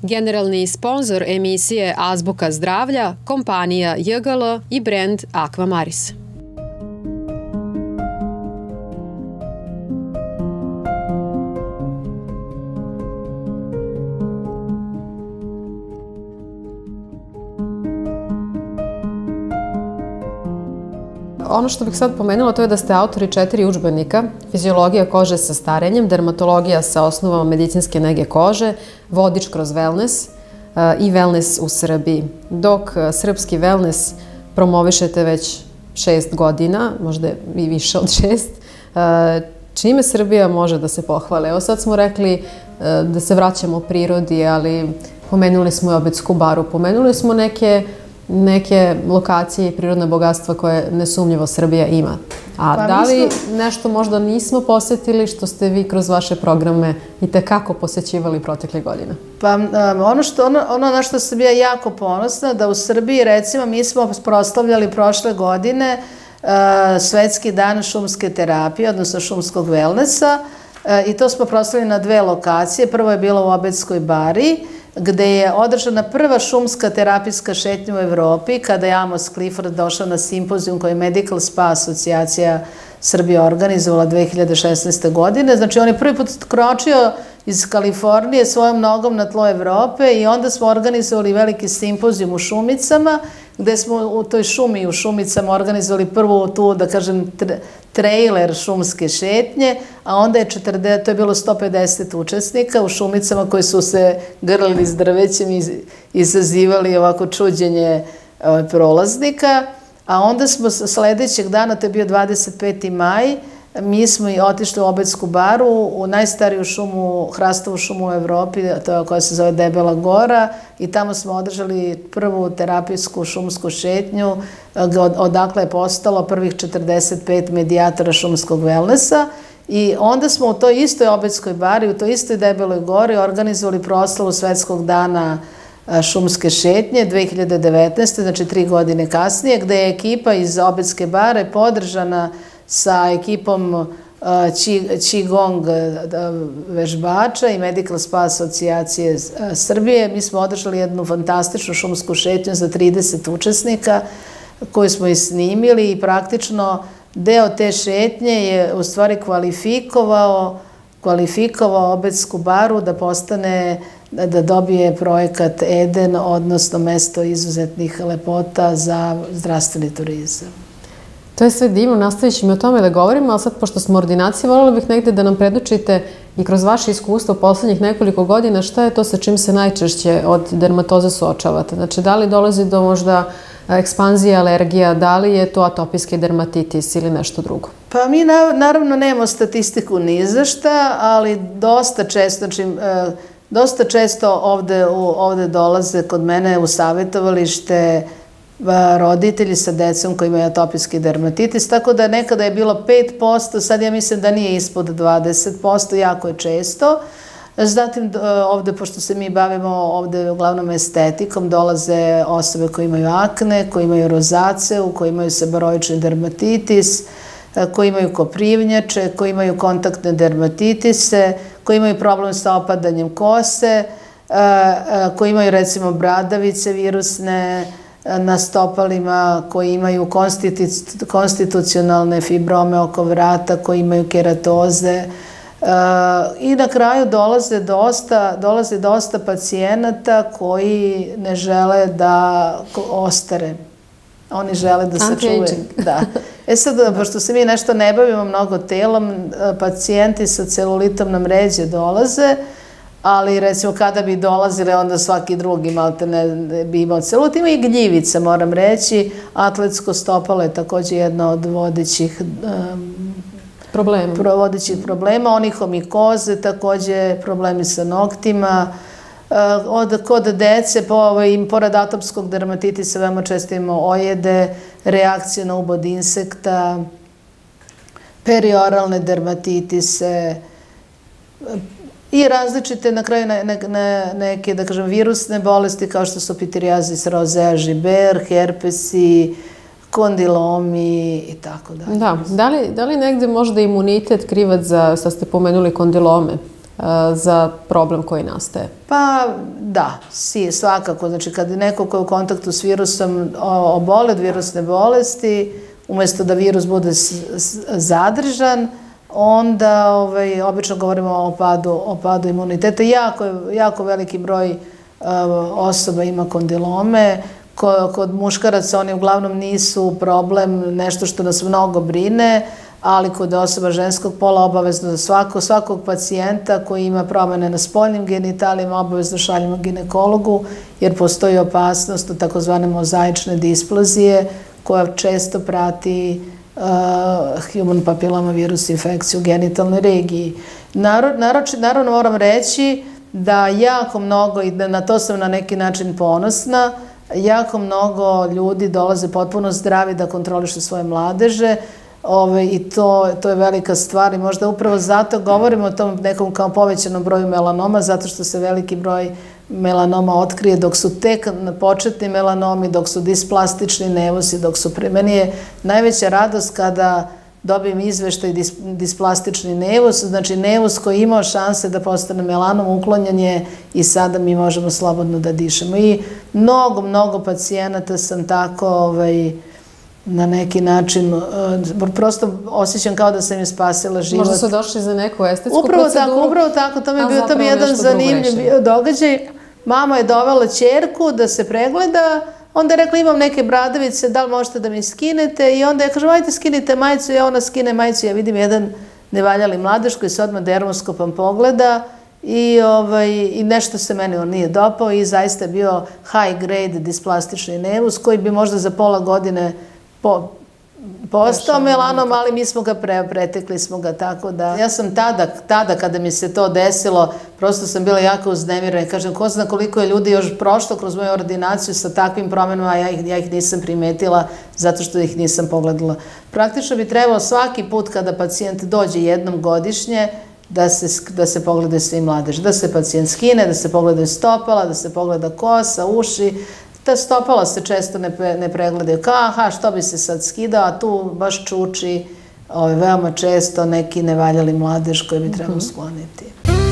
Generalni sponzor emisije Azbuka zdravlja, kompanija JGL i brend Aquamaris. Ono što bih sad pomenula to je da ste autori 4 udžbenika: Fiziologija kože sa starenjem, Dermatologija sa osnovama medicinske nege kože, Vodič kroz wellness i Wellness u Srbiji. Dok srpski wellness promovišete već 6 godina, možda i više od 6, čime Srbija može da se pohvale? Evo sad smo rekli da se vraćamo prirodi, ali pomenuli smo i Obedsku baru, pomenuli smo neke lokacije i prirodne bogatstva koje nesumnjivo Srbija ima. A da li nešto možda nismo posetili što ste vi kroz vaše programe i tekako posećivali protekle godine? Pa ono na što sam ja jako ponosna, da u Srbiji, recimo, mi smo proslavljali prošle godine Svetski dan šumske terapije, odnosno šumskog wellnessa, i to smo proslavili na 2 lokacije. Prvo je bilo u Obedskoj bari, gde je održana prva šumska terapijska šetnja u Evropi, kada je Amos Clifford došao na simpozijum koji je Medical Spa asocijacija Srbije organizovala 2016. godine. Znači, on je prvi put kročio iz Kalifornije svojom nogom na tlo Evrope i onda smo organizovali veliki simpozijum u Šumicama, gde smo u toj šumi u Šumicama organizovali prvu tu, da kažem, trailer šumske šetnje, a onda to je bilo 150 učesnika u Šumicama koji su se grlili s drvećem i izazivali ovako čuđenje prolaznika. A onda smo sledećeg dana, to je bio 25. maj, mi smo i otišli u Obedsku baru, u najstariju šumu, hrastovu šumu u Evropi, koja se zove Debela gora, i tamo smo održali prvu terapijsku šumsku šetnju, odakle je postalo prvih 45 medijatora šumskog wellnessa. I onda smo u toj istoj Obedskoj bari, u toj istoj Debeloj gori organizovali proslavu Svetskog dana šumske šetnje 2019. Znači 3 godine kasnije, gde je ekipa iz Obedske bare podržana sa ekipom Qigong vežbača i Medical Spa asocijacije Srbije. Mi smo održali jednu fantastičnu šumsku šetnju za 30 učesnika koju smo i snimili i praktično deo te šetnje je u stvari kvalifikovao Obedsku baru da da dobije projekat Eden, odnosno mesto izuzetnih lepota za zdravstveni turizam. To je sve divno, nastavit ćemo o tome da govorimo, ali sad, pošto smo ordinacije, voljela bih negde da nam predočite i kroz vaše iskustvo poslednjih nekoliko godina šta je to sa čim se najčešće od dermatoze suočavate. Znači, da li dolazi do možda ekspanzije alergija, da li je to atopijski dermatitis ili nešto drugo? Pa mi naravno nemamo statistiku ni za šta, ali dosta često ovde dolaze kod mene u savjetovalište roditelji sa decom koji imaju atopijski dermatitis, tako da nekada je bilo 5%, sad ja mislim da nije ispod 20%, jako je često. Zatim ovde, pošto se mi bavimo ovde uglavnom estetikom, dolaze osobe koje imaju akne, koje imaju rozaceu, koje imaju seboroični dermatitis, koji imaju koprivnjače, koji imaju kontaktne dermatitise, koji imaju problem sa opadanjem kose, koji imaju recimo bradavice virusne na stopalima, koji imaju konstitucionalne fibrome oko vrata, koji imaju keratoze. I na kraju dolaze dosta pacijenata koji ne žele da ostare. Oni žele da se čuvaju. Da. Sad, pošto se mi nešto ne bavimo mnogo telom, pacijenti sa celulitom nam ređe dolaze, ali recimo kada bi dolazile, onda svaki drugi maltene bi imao celulit. Ima i gljivica, moram reći. Atletsko stopalo je takođe jedna od vodećih problema. Onihomikoze, takođe problemi sa noktima. Kod dece, pored atopskog dermatitisa, veoma često imamo ojede, reakcije na ubod insekta, perioralne dermatitise i različite, na kraju, neke, da kažem, virusne bolesti kao što su pitirijazis rozea žiber, herpesi, kondilomi i tako dalje. Da li negde možda imunitet krivac za, sad ste pomenuli kondilome, za problem koji nastaje? Pa da, svakako. Znači kad je neko ko je u kontaktu s virusom obole od virusne bolesti, umjesto da virus bude zadržan, onda obično govorimo o padu imuniteta. Jako veliki broj osoba ima kondilome. Kod muškaraca oni uglavnom nisu problem, nešto što nas mnogo brine, ali kod osoba ženskog pola obavezno za svakog pacijenta koji ima promene na spoljnim genitalima obavezno šaljemo ginekologu, jer postoji opasnost od takozvane mozaične displazije koja često prati human papiloma virus infekciju u genitalnoj regiji. Naravno moram reći da jako mnogo, i na to sam na neki način ponosna, jako mnogo ljudi dolaze potpuno zdravi da kontrolišu svoje mladeže i to je velika stvar i možda upravo zato govorimo o tom nekom kao povećanom broju melanoma, zato što se veliki broj melanoma otkrije dok su tek početni melanomi, dok su displastični nevusi, meni je najveća radost kada dobijem izveštaj displastični nevus, znači nevus koji je imao šanse da postane melanom, uklonjen je i sada mi možemo slobodno da dišemo. I mnogo pacijenata sam tako na neki način, prosto osjećam kao da sam im spasila život. Možda su došli za neku estetsku proceduru? Upravo tako, to mi je bio jedan zanimljiv događaj. Mama je dovela ćerku da se pregleda, onda je rekla imam neke bradavice, da li možete da mi skinete i onda je kažem ajte skinite majicu i ona skine majicu, ja vidim jedan nevaljali mladež koji se odmah dermoskopom pogleda i nešto se meni on nije dopao i zaista je bio high grade displastični nevus koji bi možda za pola godine postao melanom, ali mi smo ga pretekli smo ga, tako da ja sam tada kada mi se to desilo, prosto sam bila jako uznemirena i kažem, ko zna koliko je ljudi još prošlo kroz moju ordinaciju sa takvim promenama, a ja ih nisam primetila zato što ih nisam pogledala. Praktično bi trebalo svaki put kada pacijent dođe jednom godišnje da se pogleda svi mladeži, da se pacijent skine, da se pogledaju stopala, da se pogleda kosa, uši. Ta stopala se često ne pregledaju kao, aha, što bi se sad skidao, a tu baš čuči veoma često neki nevaljali mladež koji bi trebalo skloniti.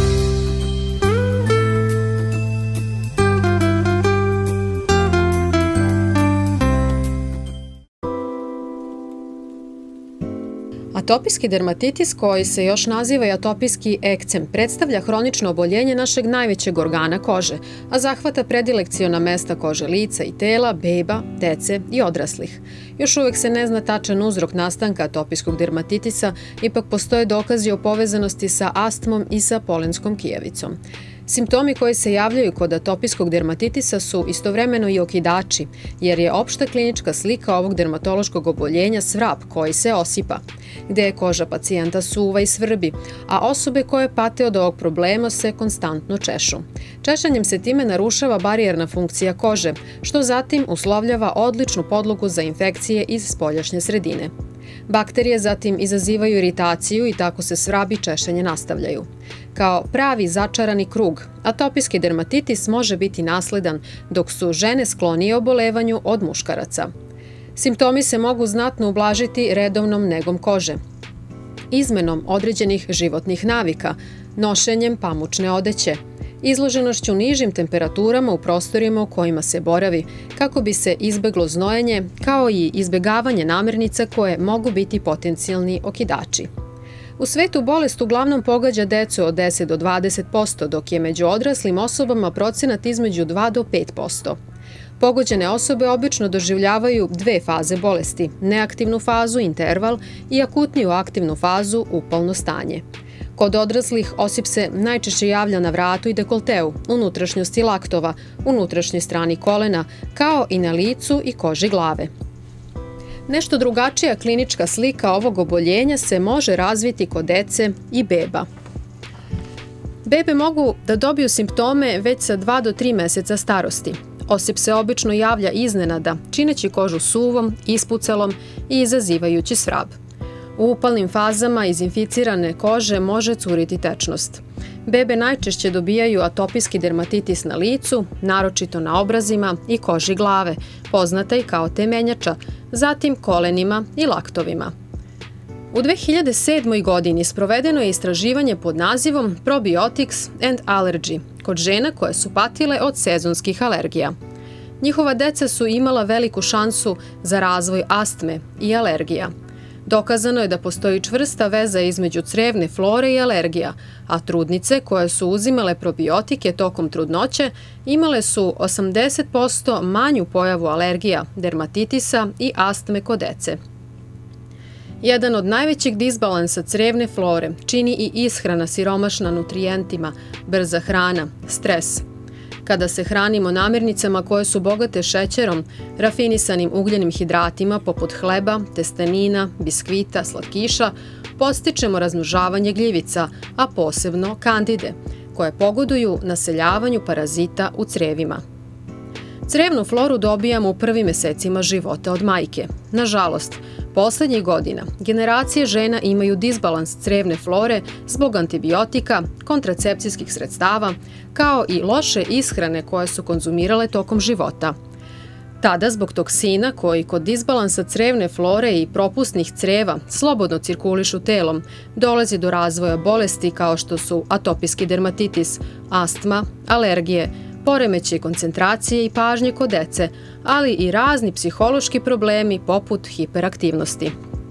Atopijski dermatitis, koji se još naziva i atopijski ekcem, predstavlja hronično oboljenje našeg najvećeg organa kože, a zahvata predilekciona mesta kože lica i tela, beba, dece i odraslih. Još uvek se ne zna tačan uzrok nastanka atopijskog dermatitisa, ipak postoje dokazi o povezanosti sa astmom i sa polenskom kijevicom. Simptomi koji se javljaju kod atopijskog dermatitisa su istovremeno i okidači, jer je opšta klinička slika ovog dermatološkog oboljenja svrab koji se osipa, gde je koža pacijenta suva i svrbi, a osobe koje pate od ovog problema se konstantno češu. Češenjem se time narušava barijerna funkcija kože, što zatim uslovljava odličnu podlogu za infekcije iz spoljašnje sredine. Bakterije zatim izazivaju iritaciju i tako se svrab i češenje nastavljaju. Kao pravi začarani krug, atopijski dermatitis može biti nasledan, dok su žene sklonije obolevanju od muškaraca. Simptomi se mogu znatno ublažiti redovnom negom kože, izmenom određenih životnih navika, nošenjem pamučne odeće, izloženošću nižim temperaturama u prostorima u kojima se boravi, kako bi se izbeglo znojenje, kao i izbegavanje namirnica koje mogu biti potencijalni okidači. U svetu bolest uglavnom pogađa decu od 10 do 20%, dok je među odraslim osobama procenat između 2 do 5%. Pogođene osobe obično doživljavaju dve faze bolesti, neaktivnu fazu, interval, i akutniju aktivnu fazu, upalno stanje. Kod odraslih osip se najčešće javlja na vratu i dekolteu, unutrašnjosti laktova, unutrašnjoj strani kolena, kao i na licu i koži glave. Nešto drugačija klinička slika ovog oboljenja se može razviti kod dece i beba. Bebe mogu da dobiju simptome već sa 2 do 3 meseca starosti. Osip se obično javlja iznenada, čineći kožu suvom, ispucelom i izazivajući svrab. U upalnim fazama iz inficirane kože može curiti tečnost. Bebe najčešće dobijaju atopijski dermatitis na licu, naročito na obrazima i koži glave, poznata i kao temenjača, zatim kolenima i laktovima. U 2007. godini sprovedeno je istraživanje pod nazivom Probiotics and Allergy kod žena koje su patile od sezonskih alergija. Njihova deca su imala veliku šansu za razvoj astme i alergija. Dokazano je da postoji čvrsta veza između crevne flore i alergija, a trudnice koje su uzimale probiotike tokom trudnoće imale su 80% manju pojavu alergija, dermatitisa i astme kod dece. Jedan od najvećih disbalansa crevne flore čini i ishrana siromašna nutrijentima, brza hrana, stres. Kada se hranimo namirnicama koje su bogate šećerom, rafinisanim ugljenim hidratima poput hleba, testenina, biskvita, slatkiša, podstičemo razmnožavanje gljivica, a posebno kandide, koje pogoduju naseljavanju parazita u crevima. Crevnu floru dobijamo u prvim mesecima života od majke. Nažalost, poslednjih godina generacije žena imaju disbalans crevne flore zbog antibiotika, kontracepcijskih sredstava, kao i loše ishrane koje su konzumirale tokom života. Tada, zbog toksina koji kod disbalansa crevne flore i propusnih creva slobodno cirkulišu telom, dolazi do razvoja bolesti kao što su atopijski dermatitis, astma, alergije, poremećaj koncentracije i pažnje kod dece, ali i razni psihološki problemi poput hiperaktivnosti.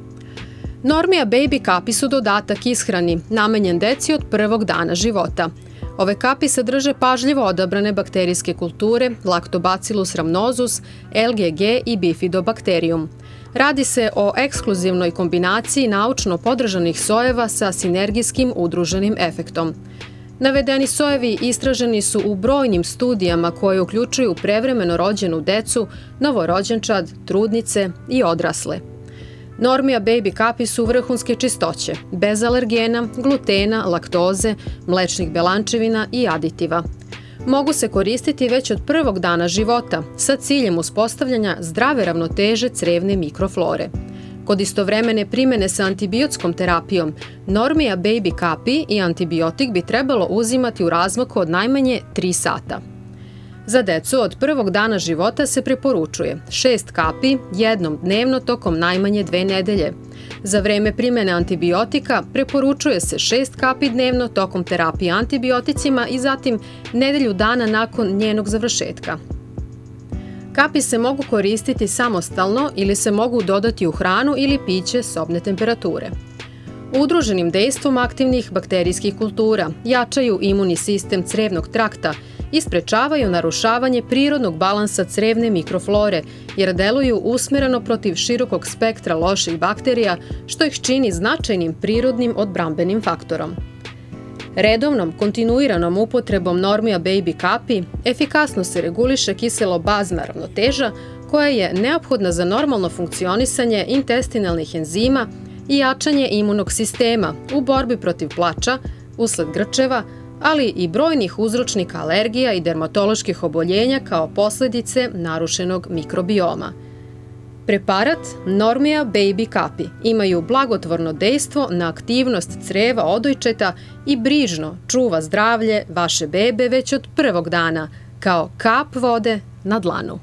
Normia Baby kapi su dodatak ishrani namenjen deci od prvog dana života. Ove kapi sadrže pažljivo odabrane bakterijske kulture Lactobacillus rhamnosus, LGG i Bifidobacterium. Radi se o ekskluzivnoj kombinaciji naučno podržanih sojeva sa sinergijskim udruženim efektom. Navedeni sojevi istraženi su u brojnim studijama koje uključuju prevremeno rođenu decu, novorođenčad, trudnice i odrasle. Normia Baby kapi su vrhunske čistoće, bez alergena, glutena, laktoze, mlečnih belančevina i aditiva. Mogu se koristiti već od prvog dana života sa ciljem uspostavljanja zdrave ravnoteže crevne mikroflore. Kod istovremene primene sa antibiotskom terapijom, Normia Baby kapi i antibiotik bi trebalo uzimati u razmaku od najmanje 3 sata. Za decu od prvog dana života se preporučuje 6 kapi jednom dnevno tokom najmanje 2 nedelje. Za vreme primene antibiotika preporučuje se 6 kapi dnevno tokom terapije antibioticima i zatim nedelju dana nakon njenog završetka. Kapi se mogu koristiti samostalno ili se mogu dodati u hranu ili piće sobne temperature. Udruženim dejstvom aktivnih bakterijskih kultura jačaju imunni sistem crevnog trakta i sprečavaju narušavanje prirodnog balansa crevne mikroflore jer deluju usmereno protiv širokog spektra loših bakterija što ih čini značajnim prirodnim odbrambenim faktorom. Redovnom, kontinuiranom upotrebom Normia Baby kapi efikasno se reguliše kiselo-bazna ravnoteža koja je neophodna za normalno funkcionisanje intestinalnih enzima i jačanje imunog sistema u borbi protiv plača, usled grčeva, ali i brojnih uzročnika alergija i dermatoloških oboljenja kao posledice narušenog mikrobioma. Preparat Normia Baby kapi imaju blagotvorno dejstvo na aktivnost creva odojčeta i brižno čuva zdravlje vaše bebe već od prvog dana, kao kap vode na dlanu.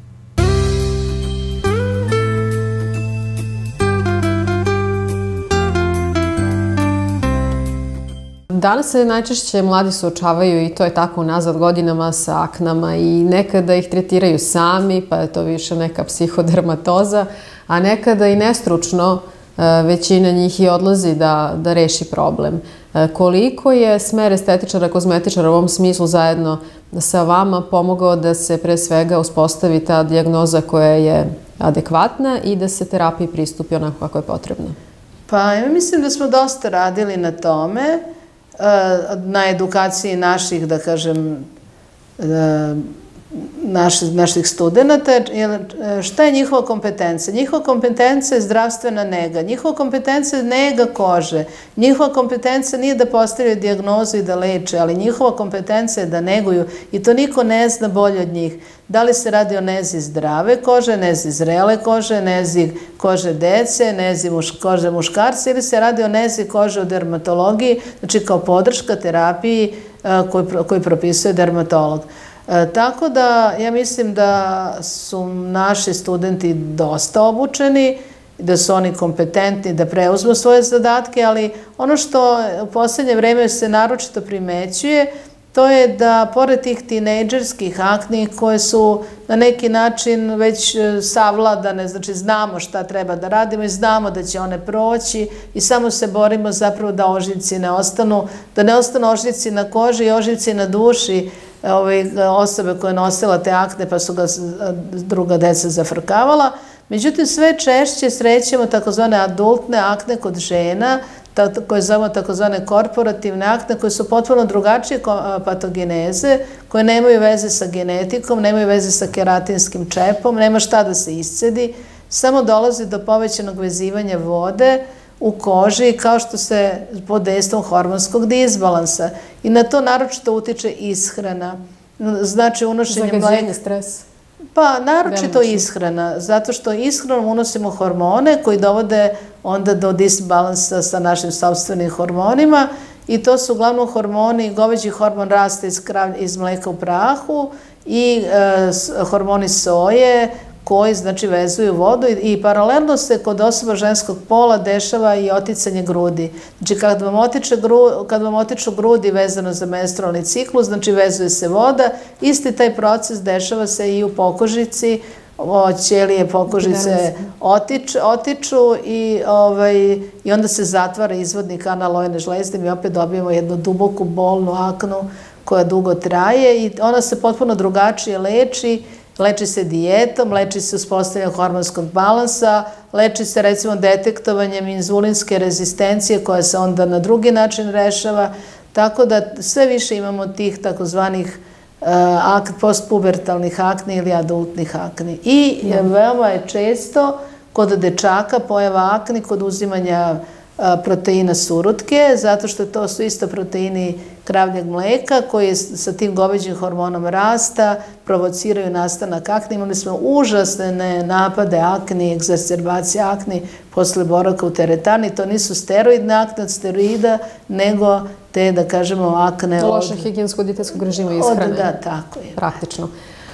Danas se najčešće mladi suočavaju, i to je tako unazad godinama, sa aknama i nekada ih tretiraju sami, pa je to više neka psihodermatoza, a nekada i nestručno većina njih i odlazi da reši problem. Koliko je smer estetičara, kozmetičara u ovom smislu zajedno sa vama pomogao da se pre svega uspostavi ta dijagnoza koja je adekvatna i da se terapiji pristupi onako kako je potrebno? Pa ja mislim da smo dosta radili na tome, na edukaciji naših, da kažem, naših studenta. Šta je njihova kompetencija? Njihova kompetencija je zdravstvena nega, njihova kompetencija je nega kože, njihova kompetencija nije da postavljaju dijagnozu i da leče, ali njihova kompetencija je da neguju i to niko ne zna bolje od njih. Da li se radi o nezi zdrave kože, nezi zrele kože, nezi kože dece, nezi kože muškarca ili se radi o nezi kože u dermatologiji, znači kao podrška terapiji koju propisuje dermatolog. Tako da ja mislim da su naši studenti dosta obučeni, i da su oni kompetentni da preuzmu svoje zadatke, ali ono što u poslednje vreme se naročito primećuje, to je da pored tih tinejdžerskih akni koje su na neki način već savladane, znači znamo šta treba da radimo i znamo da će one proći i samo se borimo zapravo da ožiljci ne ostanu, da ne ostanu ožiljci na koži i ožiljci na duši osobe koja je nosila te akne pa su ga druga deca zafrkavala. Međutim, sve češće srećemo takozvane adultne akne kod žena, koje zovemo takozvane korporativne akne, koje su potpuno drugačije patogeneze, koje nemaju veze sa genetikom, nemaju veze sa keratinskim čepom, nema šta da se iscedi, samo dolazi do povećanog vezivanja vode u koži, kao što se pod dejstvom hormonskog disbalansa. I na to naročito utiče ishrana. Znači, unošenje mleka. Zagađenje, stres. Pa, naročito ishrana, zato što ishranom unosimo hormone koji dovode onda do disbalansa sa našim sopstvenim hormonima i to su uglavnom hormoni, goveđi hormon rasta iz mleka u prahu i hormoni soje koji, znači, vezuju vodu i paralelno se kod osoba ženskog pola dešava i oticanje grudi. Znači, kad vam otiču grudi vezano za menstrualni ciklus, znači, vezuje se voda, isti taj proces dešava se i u pokožici, ćelije pokožice otiču i onda se zatvara izvodni kanal lojne žlezde i mi opet dobijemo jednu duboku bolnu aknu koja dugo traje i ona se potpuno drugačije leči se dijetom, leči se uspostavljanjem hormonskog balansa, leči se recimo detektovanjem inzulinske rezistencije koja se onda na drugi način rešava, tako da sve više imamo tih takozvanih postpubertalnih akni ili adultnih akni. I veoma je često kod dečaka pojava akni kod uzimanja proteina surutke, zato što to su isto proteini kravljeg mleka koji sa tim goveđim hormonom rasta provociraju nastanak akni. Imali smo užasne napade akni, egzacerbacije akni posle boravka u teretani. To nisu steroidne akne od steroida, nego te, da kažemo, akne od... Lošeg higijensko-dijetetskog režima ishrane. Da, tako je. Praktično.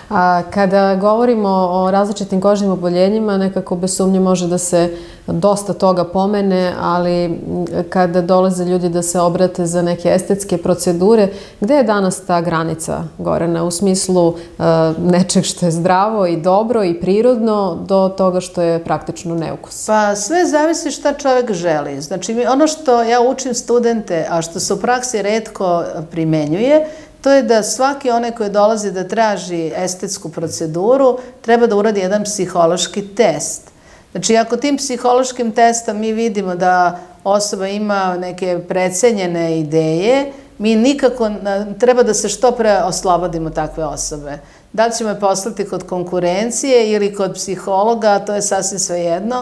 Kada govorimo o različitim kožnim oboljenjima, nekako bez sumnje može da se dosta toga pomene, ali kada dolaze ljudi da se obrate za neke estetske procedure, gde je danas ta granica, Gorana, u smislu nečeg što je zdravo i dobro i prirodno do toga što je praktično neukus? Pa sve zavisi šta čovjek želi. Znači, ono što ja učim studente, a što se u praksi retko primenjuje, to je da svaki onaj koji dolazi da traži estetsku proceduru treba da uradi jedan psihološki test. Znači, ako tim psihološkim testom mi vidimo da osoba ima neke precenjene ideje, mi nikako treba da se što pre oslobodimo takve osobe. Da li ćemo je poslati kod konkurencije ili kod psihologa, to je sasvim svejedno.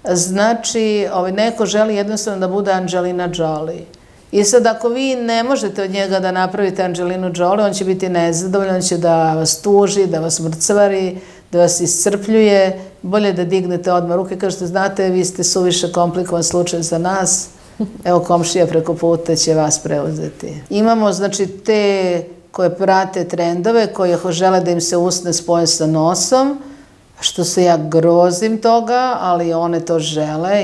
Znači, neko želi jednostavno da bude Angelina Jolie. I sad, ako vi ne možete od njega da napravite Angelinu Jolie, on će biti nezadovoljan, on će da vas tuži, da vas mrcvari, da vas iscrpljuje. Bolje da dignete odmah ruke, kažete, znate, vi ste suviše komplikovan slučaj za nas, evo komšija preko puta će vas preuzeti. Imamo, znači, te koje prate trendove, koje žele da im se usne spoje sa nosom, što se ja grozim toga, ali one to žele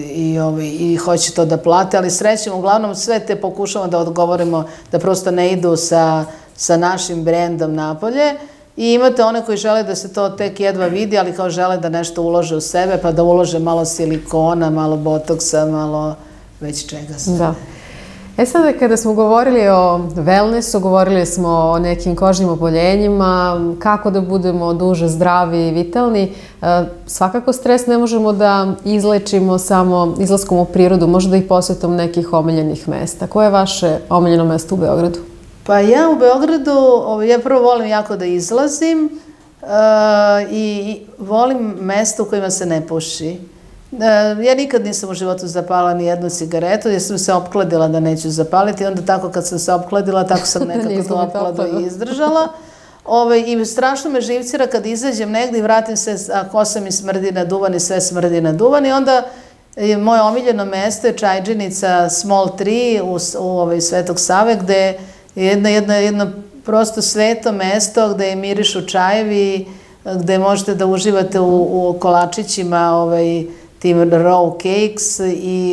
i hoće to da plate, ali srećem, uglavnom sve te pokušamo da odgovorimo da prosto ne idu sa našim brendom napolje i imate one koji žele da se to tek jedva vidi, ali kao žele da nešto ulože u sebe, pa da ulože malo silikona, malo botoksa, malo već čega se. Da. Sada kada smo govorili o wellnessu, govorili smo o nekim kožnim oboljenjima, kako da budemo duže zdravi i vitalni, svakako stres ne možemo da izlečimo samo izlaskom u prirodu, možda i posjetom nekih omiljenih mesta. Koje je vaše omiljeno mesto u Beogradu? Pa ja u Beogradu, ja prvo volim jako da izlazim i volim mesta u kojima se ne puši. Ja nikad nisam u životu zapalila ni jednu cigaretu, jer sam se opkladila da neću zapaliti. Onda tako kad sam se opkladila, tako sam nekako to opkladu i izdržala. I strašno me živcira kad izađem negdje i vratim se, a kosa mi smrdi na duvan i sve smrdi na duvan. I onda moje omiljeno mesto je čajđenica Small Tree u Svetog Save, gde je jedno prosto sveto mesto gde mirišu čajevi, gde možete da uživate u kolačićima tim raw cakes i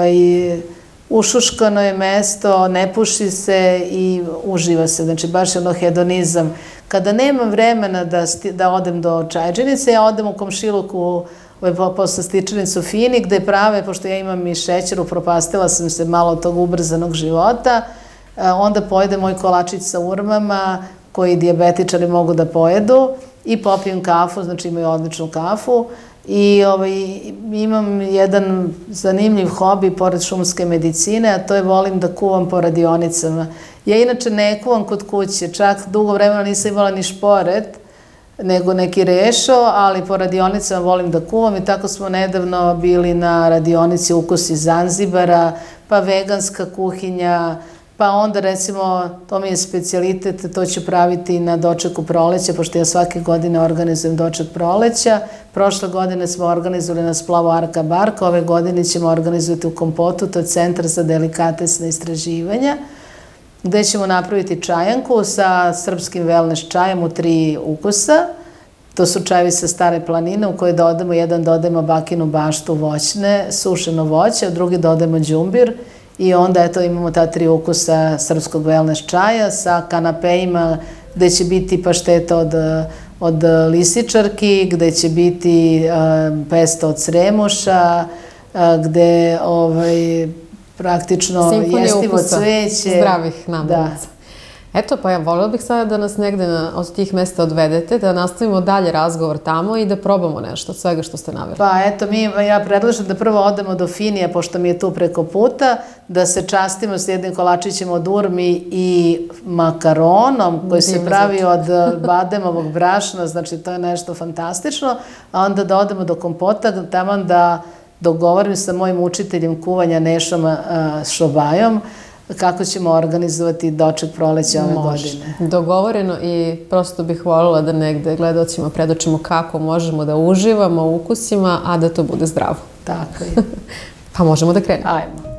ušuškano je mesto, ne puši se i uživa se. Znači, baš je ono hedonizam. Kada nemam vremena da odem do Čajeđenice, ja odem u komšiluku posle stičanicu Fini, gde prave, pošto ja imam i šećer, upropastila sam se malo od tog ubrzanog života, onda pojedem moj kolačić sa urmama, koji dijabetičari mogu da pojedu, i popijem kafu, znači imaju odličnu kafu. I imam jedan zanimljiv hobi pored šumske medicine, a to je volim da kuvam po radionicama. Ja inače ne kuvam kod kuće, čak dugo vremena nisam imala ni šporet, nego neki rešo, ali po radionicama volim da kuvam i tako smo nedavno bili na radionici Ukusi Zanzibara, pa veganska kuhinja, pa onda recimo, to mi je specijalitet, to ću praviti na dočeku proleća, pošto ja svake godine organizujem doček proleća. Prošle godine smo organizovali na splavu Arka Barka, ove godine ćemo organizovati u Kompotu, to je Centar za delikatesna istraživanja, gde ćemo napraviti čajanku sa srpskim wellness čajem u 3 ukusa. To su čajevi sa Stare planine u koje dodamo, jedan dodajemo bakinu baštu voćne, sušeno voće, a drugi dodajemo đumbir. I onda, eto, imamo ta 3 ukusa srpskog wellness čaja sa kanapejima gde će biti pašteta od lisičarki, gde će biti pesto od sremuša, gde praktično jestivo cveće. Sinfonija ukusa zdravih namirnica. Eto, pa ja voljela bih sada da nas negde od tih mesta odvedete, da nastavimo dalje razgovor tamo i da probamo nešto od svega što ste naveli. Pa eto, ja predlažem da prvo odemo do Finija, pošto mi je tu preko puta, da se častimo s jednim kolačićem od urmi i makaronom koji se pravi od bademovog brašna, znači to je nešto fantastično, a onda da odemo do Kompota, tamo da dogovorim sa mojim učiteljem kuvanja Nešom Šobajom, kako ćemo organizovati doček proleća ove godine. Dogovoreno, i prosto bih voljela da negde gledalcima predočimo kako možemo da uživamo u ukusima, a da to bude zdravo. Tako je. Pa možemo da krenemo. Ajmo.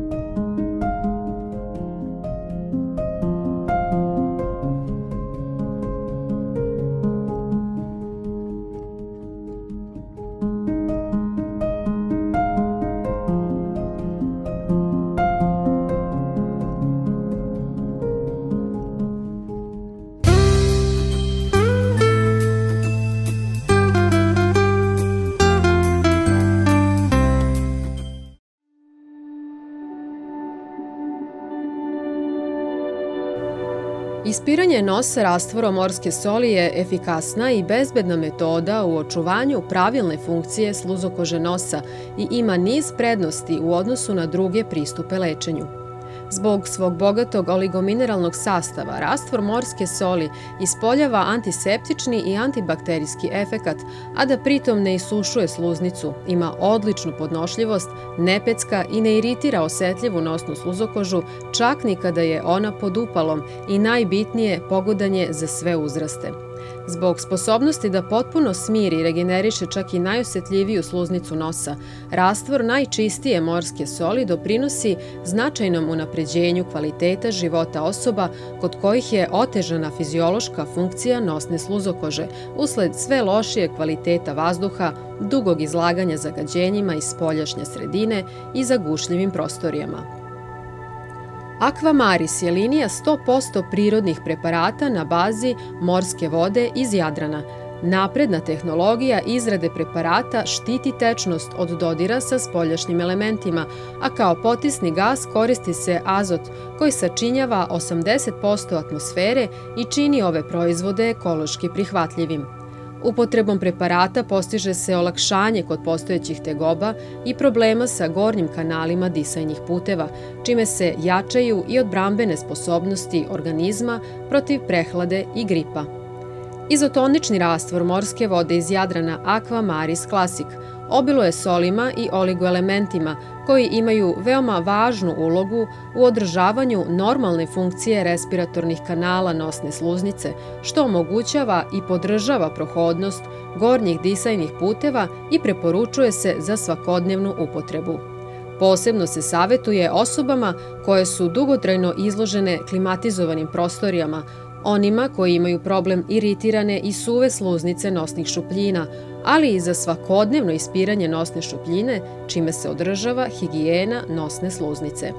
Ispiranje nosa rastvorom morske soli je efikasna i bezbedna metoda u očuvanju pravilne funkcije sluzokože nosa i ima niz prednosti u odnosu na druge pristupe lečenju. Zbog svog bogatog oligomineralnog sastava, rastvor morske soli ispoljava antiseptični i antibakterijski efekat, a da pritom ne isušuje sluznicu, ima odličnu podnošljivost, ne pecka i ne iritira osetljivu nosnu sluzokožu, čak ni kada je ona pod upalom, i najbitnije, pogodan je za sve uzraste. Zbog sposobnosti da potpuno smiri i regeneriše čak i najosetljiviju sluznicu nosa, rastvor najčistije morske soli doprinosi značajnom unapređenju kvaliteta života osoba kod kojih je otežana fiziološka funkcija nosne sluzokože usled sve lošije kvaliteta vazduha, dugog izlaganja zagađenjima iz spoljašnje sredine i zagušljivim prostorijama. Aquamaris je linija 100% prirodnih preparata na bazi morske vode iz Jadrana. Napredna tehnologija izrade preparata štiti tečnost od dodira sa spoljašnjim elementima, a kao potisni gas koristi se azot koji sačinjava 80% atmosfere i čini ove proizvode ekološki prihvatljivim. Upotrebom preparata postiže se olakšanje kod postojećih tegoba i problema sa gornjim kanalima disajnih puteva, čime se jačaju i odbrambene sposobnosti organizma protiv prehlade i gripa. Izotonični rastvor morske vode iz Jadrana Aquamaris Classic obiluje solima i oligoelementima koji imaju veoma važnu ulogu u održavanju normalne funkcije respiratornih kanala nosne sluznice, što omogućava i podržava prohodnost gornjih disajnih puteva i preporučuje se za svakodnevnu upotrebu. Posebno se savetuje osobama koje su dugotrajno izložene klimatizovanim prostorijama, onima koji imaju problem iritirane i suve sluznice nosnih šupljina, ali i za svakodnevno ispiranje nosne šupljine, čime se održava higijena nosne sluznice.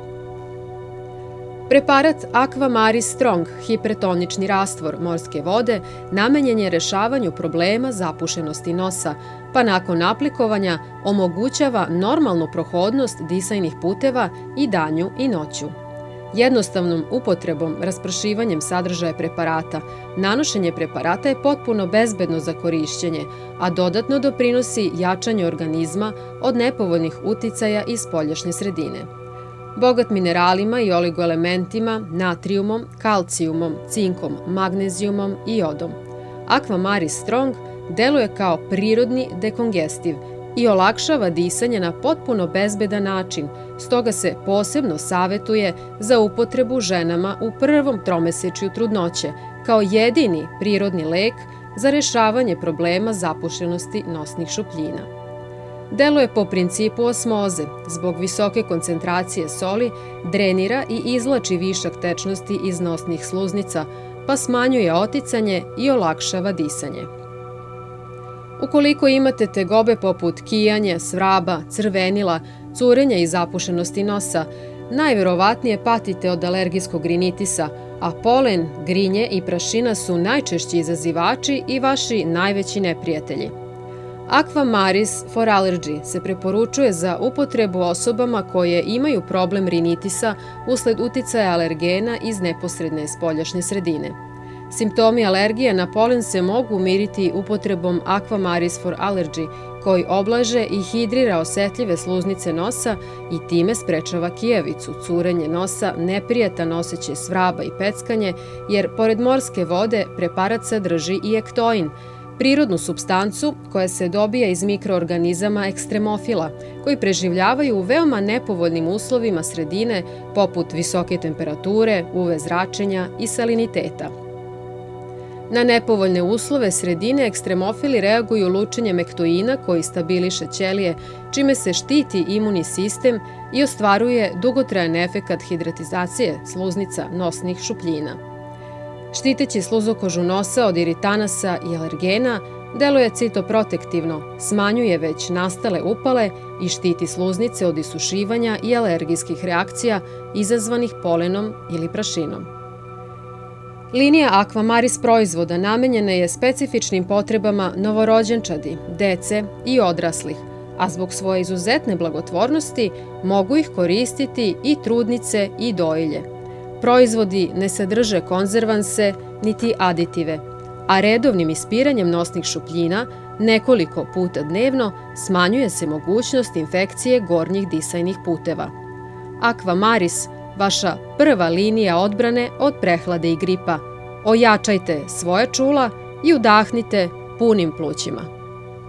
Preparat Aqua Maris Strong, hipertonični rastvor morske vode, namenjen je rešavanju problema zapušenosti nosa, pa nakon aplikovanja omogućava normalnu prohodnost disajnih puteva i danju i noću. Jednostavnom upotrebom, raspršivanjem sadržaja preparata, nanošenje preparata je potpuno bezbedno za korišćenje, a dodatno doprinosi jačanju organizma od nepovoljnih uticaja iz spoljašnje sredine. Bogat mineralima i oligoelementima, natrijumom, kalcijumom, cinkom, magnezijumom i jodom. Aqua Maris Strong deluje kao prirodni dekongestiv i olakšava disanje na potpuno bezbedan način, stoga se posebno savetuje za upotrebu ženama u prvom tromesečju trudnoće, kao jedini prirodni lek za rešavanje problema zapušenosti nosnih šupljina. Deluje po principu osmoze, zbog visoke koncentracije soli, drenira i izvlači višak tečnosti iz nosnih sluznica, pa smanjuje oticanje i olakšava disanje. Ukoliko imate tegobe poput kijanja, svraba, crvenila, curenja i zapušenosti nosa, najverovatnije patite od alergijskog rinitisa, a polen, grinje i prašina su najčešći izazivači i vaši najveći neprijatelji. Aqua Maris for Allergy se preporučuje za upotrebu osobama koje imaju problem rinitisa usled uticaja alergena iz neposredne spoljašnje sredine. Simptomi alergije na polen se mogu umiriti upotrebom Aqua Maris for Allergy, koji oblaže i hidrira osetljive sluznice nosa i time sprečava kijavicu, curenje nosa, neprijatan osjećaj svraba i peckanje, jer pored morske vode preparat sadrži i ektoin, prirodnu supstancu koja se dobija iz mikroorganizama ekstremofila, koji preživljavaju u veoma nepovoljnim uslovima sredine poput visoke temperature, UV zračenja i saliniteta. Na nepovoljne uslove sredine ekstremofili reaguju lučenjem ektoina koji stabiliše ćelije, čime se štiti imunni sistem i ostvaruje dugotrajan efekat hidratizacije sluznica nosnih šupljina. Štiteći sluzokožu nosa od iritanasa i alergena, deluje citoprotektivno, smanjuje već nastale upale i štiti sluznice od isušivanja i alergijskih reakcija izazvanih polenom ili prašinom. Linija Aqua Maris proizvoda namenjena je specifičnim potrebama novorođenčadi, dece i odraslih, a zbog svoje izuzetne blagotvornosti mogu ih koristiti i trudnice i dojilje. Proizvodi ne sadrže konzervanse niti aditive, a redovnim ispiranjem nosnih šupljina nekoliko puta dnevno smanjuje se mogućnost infekcije gornjih disajnih puteva. Aqua Maris, vaša prva linija odbrane od prehlade i gripa. Ojačajte svoje čula i udahnite punim plućima.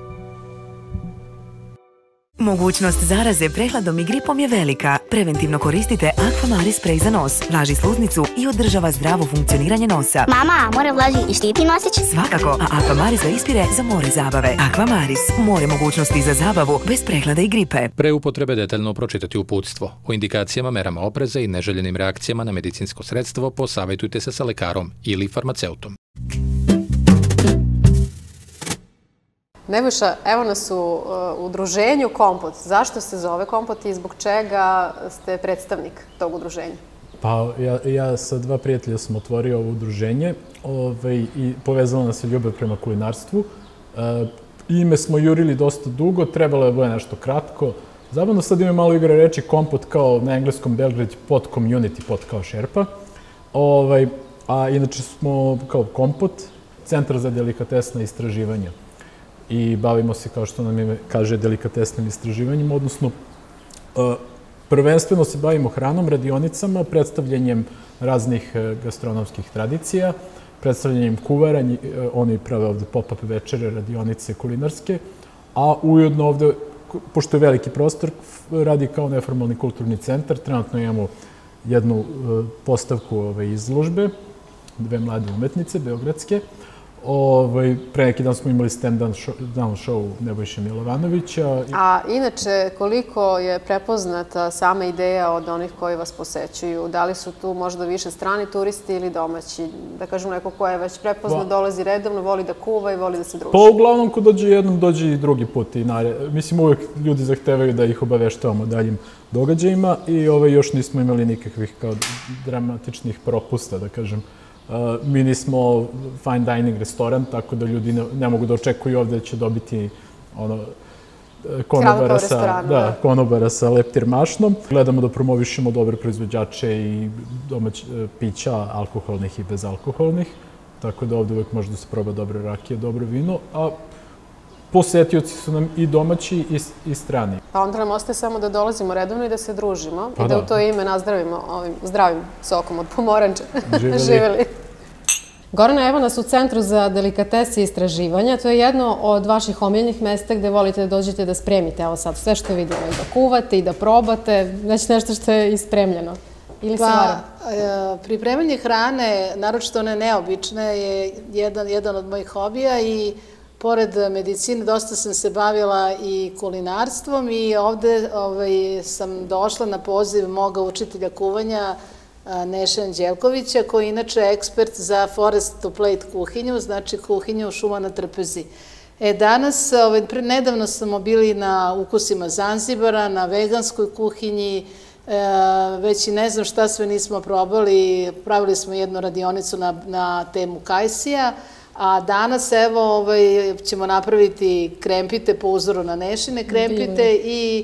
Mogućnost zaraze prehladom i gripom je velika. Preventivno koristite Aqua Maris sprej za nos. Vlaži sluznicu i održava zdravo funkcioniranje nosa. Mama, more vlaži i štiti nosić? Svakako, a Aqua Maris ga ispire za more zabave. Aqua Maris, more mogućnosti za zabavu bez prehlada i gripe. Pre upotrebe detaljno pročitati uputstvo. O indikacijama, merama opreza i neželjenim reakcijama na medicinsko sredstvo posavjetujte se sa lekarom ili farmaceutom. Nebojša, evo nas u udruženju Kompot. Zašto se zove Kompot i zbog čega ste predstavnik tog udruženja? Pa ja sa dva prijatelja sam otvorio ovo udruženje i povezalo nas je ljubav prema kulinarstvu. Ime smo jurili dosta dugo, trebalo je bude nešto kratko. Zabavno sad ima malo igre reči Kompot kao na engleskom Belgrade pod community, pod kao šerpa. A inače smo kao Kompot, Centar za delikatesna istraživanja. I bavimo se, kao što nam ime kaže, delikatesnim istraživanjima, odnosno prvenstveno se bavimo hranom, radionicama, predstavljanjem raznih gastronomskih tradicija, predstavljanjem kuvara, oni prave ovde pop-up večere, radionice kulinarske, a ujedno ovde, pošto je veliki prostor, radi kao neformalni kulturni centar, trenutno imamo jednu postavku izložbe, dve mlade umetnice, beogradske, Pre neki dan smo imali stand-down show Nebojše Milovanovića. A inače, koliko je prepoznata sama ideja od onih koji vas posećuju? Da li su tu možda više strani turisti ili domaći? Da kažem, neko ko je već prepoznat, dolazi redovno, voli da kuva i voli da se druži. Pa uglavnom, ko dođe jednom, dođe i drugi put. Mislim, uvek ljudi zahtevaju da ih obaveštavamo daljim događajima i još nismo imali nikakvih kao dramatičnih propusta, da kažem. Mi nismo fine dining restoran, tako da ljudi ne mogu da očekuju ovde da će dobiti konobara sa leptir mašnom. Gledamo da promovišemo dobre proizvođače i pića, alkoholnih i bezalkoholnih, tako da ovde uvek može da se proba dobre rakije, dobro vino, a posetioci su nam i domaći i strani. Pa onda nam ostaje samo da dolazimo redovno i da se družimo i da u to ime nazdravimo ovim zdravim sokom od pomoranđa. Živeli! Gorana, evo nas u Centru za delikatese i istraživanja. To je jedno od vaših omiljenih mesta gde volite da dođete da spremite. Evo sad sve što vidimo, i da kuvate i da probate, već nešto što je ispremljeno. Ili se varam? Pripremanje hrane, naročito one neobične, je jedan od mojih hobija i pored medicine dosta sam se bavila i kulinarstvom i ovde sam došla na poziv moga učitelja kuvanja Neše Anđelkovića, koji je inače ekspert za forest to plate kuhinju, znači kuhinju šuma na trpezi. Danas, nedavno smo bili na ukusima Zanzibara, na veganskoj kuhinji, već i ne znam šta sve nismo probali, pravili smo jednu radionicu na temu kajsija, a danas evo ćemo napraviti krempite po uzoru na Nešine krempite i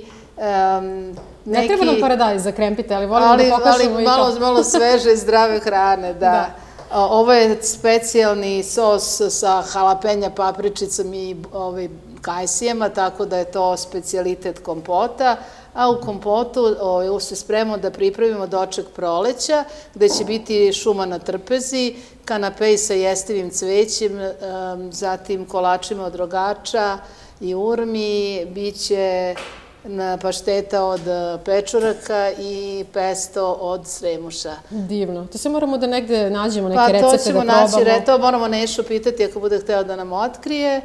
ne treba nam paradajz za krempite, ali volimo da pokažemo i to. Ali malo sveže i zdrave hrane, da. Ovo je specijalni sos sa halapenja, papričicom i kajsijama, tako da je to specijalitet kompota. A u kompotu se spremamo da pripravimo doček proleća, gde će biti šuma na trpezi, kanapej sa jestivim cvećem, zatim kolačima od rogača i urmi, biće pašteta od pečuraka i pesto od sremuša. Divno. To se moramo da negde nađemo neke recepte da probamo. Pa to ćemo naći, to moramo Nešu pitati ako bude hteo da nam otkrije.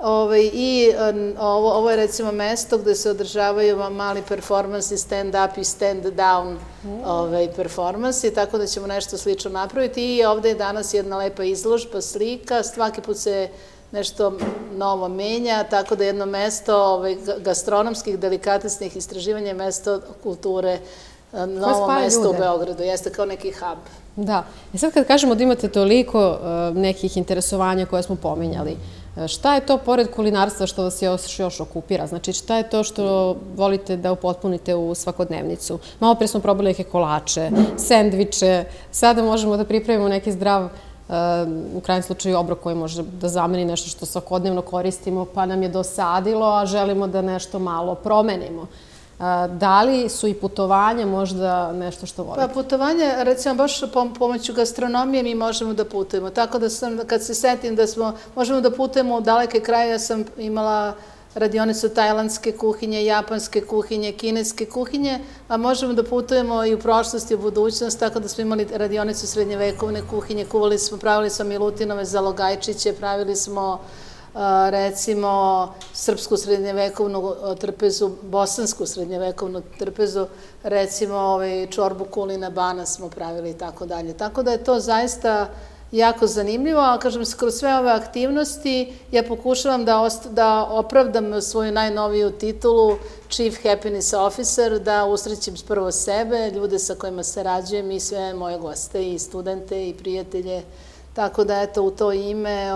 I ovo je recimo mesto gde se održavaju mali performansi, stand-up i stand-down performansi, tako da ćemo nešto slično napraviti. I ovde je danas jedna lepa izložba slika, svaki put se nešto novo menja, tako da jedno mesto gastronomskih, delikatesnih istraživanja je mesto kulture, novo mesto u Beogradu, jeste kao neki hub. Da. I sad kad kažemo da imate toliko nekih interesovanja koje smo pominjali, šta je to pored kulinarstva što vas još okupira? Znači, šta je to što volite da upotpunite u svakodnevnicu? Malo pre smo probali neke kolače, sendviče, sada možemo da pripremimo neki zdrav, u krajnjem slučaju obrok koji može da zameni nešto što svakodnevno koristimo, pa nam je dosadilo, a želimo da nešto malo promenimo. Da li su i putovanja možda nešto što volite? Pa putovanja, recimo, baš pomoću gastronomije mi možemo da putujemo. Tako da kad se setim da možemo da putujemo u daleke kraje, ja sam imala radionicu tajlandske kuhinje, japanske kuhinje, kineske kuhinje, a možemo da putujemo i u prošlost i u budućnost, tako da smo imali radionicu srednjevekovne kuhinje, pravili smo milutinove zalogajčiće, pravili smo recimo srpsku srednjevekovnu trpezu, bosansku srednjevekovnu trpezu, recimo čorbu kulina bana smo pravili i tako dalje. Tako da je to zaista jako zanimljivo, a kažem, kroz sve ove aktivnosti ja pokušavam da opravdam svoju najnoviju titulu Chief Happiness Officer, da usrećem prvo sebe, ljude sa kojima sarađujem i sve moje goste i studente i prijatelje. Tako da, eto, u to ime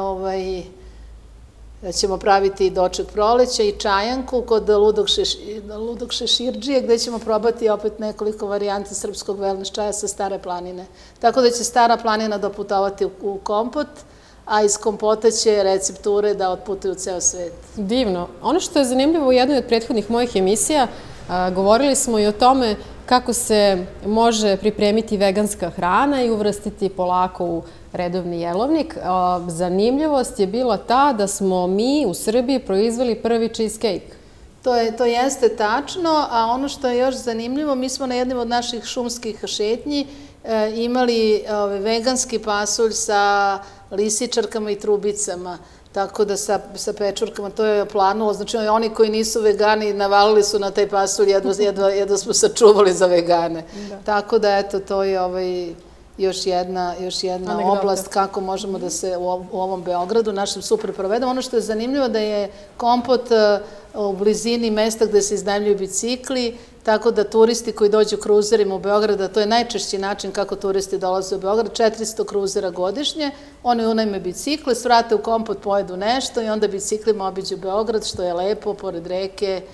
ćemo praviti doček proleća i čajanku kod Ludog Šeširđije, gde ćemo probati opet nekoliko varijanti srpskog wellness čaja sa Stare planine. Tako da će Stara planina doputovati u kompot, a iz kompota će recepture da otputuju u ceo svet. Divno. Ono što je zanimljivo u jednoj od prethodnih mojih emisija, govorili smo i o tome kako se može pripremiti veganska hrana i uvrstiti polako u redovni jelovnik. Zanimljivost je bila ta da smo mi u Srbiji proizveli prvi cheesecake. To jeste tačno, a ono što je još zanimljivo, mi smo na jednim od naših šumskih šetnji imali veganski pasulj sa lisičarkama i trubicama, tako da sa pečurkama to je planulo. Znači, oni koji nisu vegani navalili su na taj pasulj, jedva smo sačuvali za vegane. Tako da, eto, to je još jedna oblast kako možemo da se u ovom Beogradu, našem super provedemo. Ono što je zanimljivo da je Kompot u blizini mesta gde se iznajmljuju bicikli, tako da turisti koji dođu kruzerima u Beograda, to je najčešći način kako turisti dolaze u Beograd, 400 kruzera godišnje, oni unajme bicikle, svrate u Kompot, pojedu nešto i onda biciklima obiđu Beograd, što je lepo, pored reke.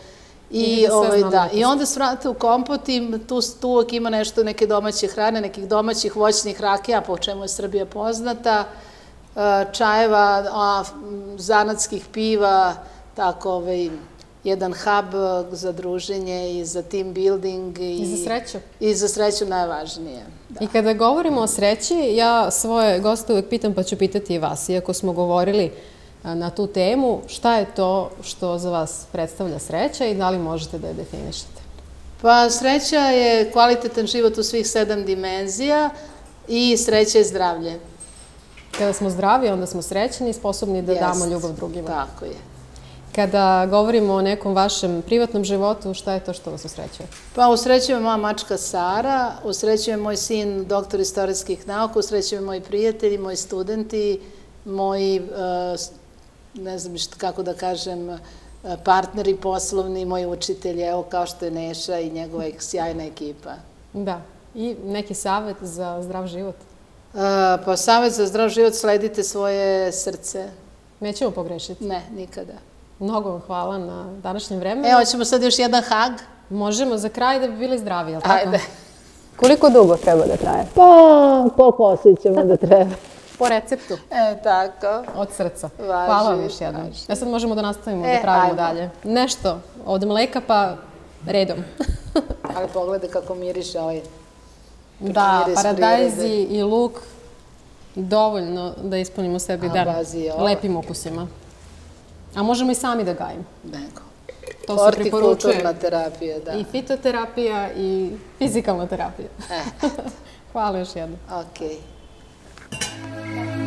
I onda svrate u Kompot i tu uvijek ima nešto, neke domaće hrane, nekih domaćih voćnih rakija, po čemu je Srbija poznata, čajeva, zanatskih piva, tako jedan hub za druženje i za team building. I za sreću. I za sreću najvažnije. I kada govorimo o sreći, ja svoje goste uvek pitam, pa ću pitati i vas. Iako smo govorili na tu temu, šta je to što za vas predstavlja sreća i da li možete da je definišete? Pa sreća je kvalitetan život u svih 7 dimenzija i sreća je zdravlje. Kada smo zdravi, onda smo srećni i sposobni da damo ljubav drugima. Tako je. Kada govorimo o nekom vašem privatnom životu, šta je to što vas usrećuje? Pa usrećuje moja mačka Sara, usrećuje moj sin, doktor istorijskih nauka, usrećuje moji prijatelji, moji studenti, moji, ne znam kako da kažem, partneri poslovni, moji učitelji, evo kao što je Neša i njegova sjajna ekipa. Da. I neki savjet za zdrav život? Pa savjet za zdrav život, sledite svoje srce. Nećemo pogrešiti? Ne, nikada. Mnogo vam hvala na današnjem vremenu. Evo, ćemo sad još jedan hag. Možemo za kraj da bi bili zdravi, jel' tako? Ajde. Koliko dugo treba da traje? Pa, koliko osjećamo da treba. Po receptu. Tako. Od srca. Hvala vam još jednom. Ja sad možemo da nastavimo da pravimo dalje. Nešto od mleka pa redom. Ali pogledaj kako miriše ovaj. Da, paradajzi i luk dovoljno da ispunimo sebi dan lepim ukusima. A možemo i sami da gajimo. Nego. To se preporučuje. Hortikulturna terapija, da. I fitoterapija i fizikalna terapija. Hvala još jednom. Okej.